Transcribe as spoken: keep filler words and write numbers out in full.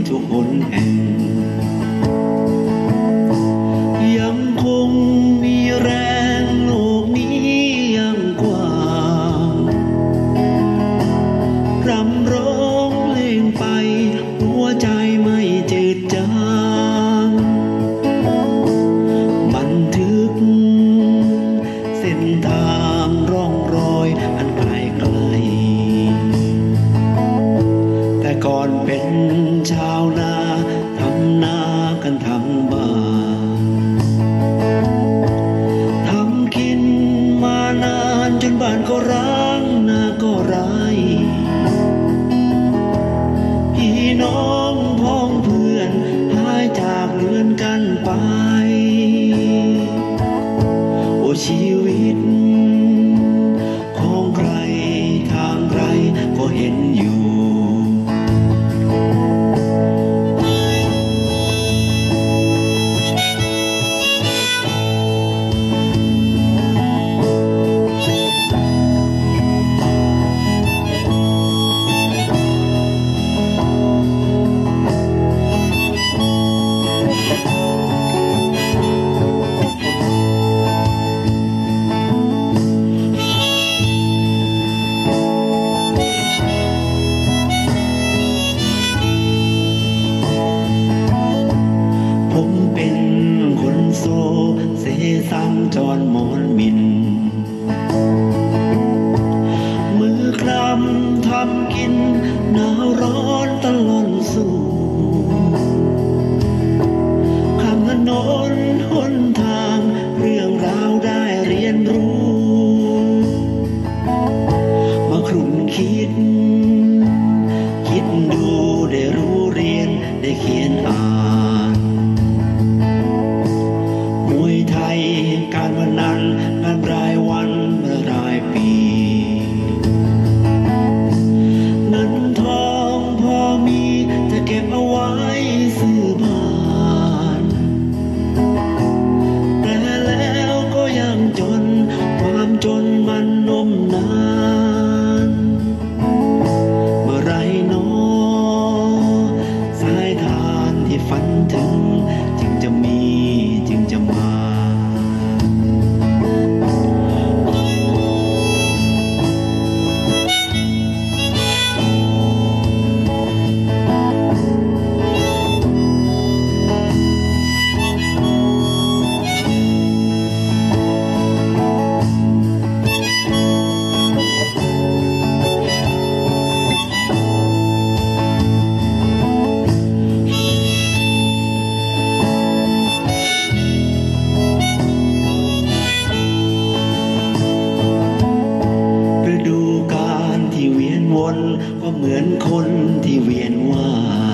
ทุกหนแห่งยังคงมีแรงโลกนี้ยังกว้างรำร้องเพลงไปหัวใจไม่จืดจางบันทึกเส้นทางร่องรอยอันไกลไกลแต่ก่อนเป็นชาวนาทำนากันทั้งบ้านทำกินมานานจนบ้านก็ร้างนาก็ไร้พี่น้องพ้องเพื่อนหายจากเรือนกันไปโอ้ชีวิตของใครทางใครก็เห็นอยู่เสสังจรมอนมินมือคลำทำกินหนาวร้อนตลอดสู่ข้างถนนหนทางเรื่องราวได้เรียนรู้มาครุ่นคิดคิดดูได้รู้เรียนได้เขียนอ่านการพนันงานรายวันรายปีเงินทองพอมีจะเก็บเอาไว้ซื้อบ้านแต่แล้วก็ยังจนความจนมันนมนานเมื่อไรหนอสายทานที่ฝันถึงจึงจะมีจึงจะมาก็เหมือนคนที่เวียนว่าย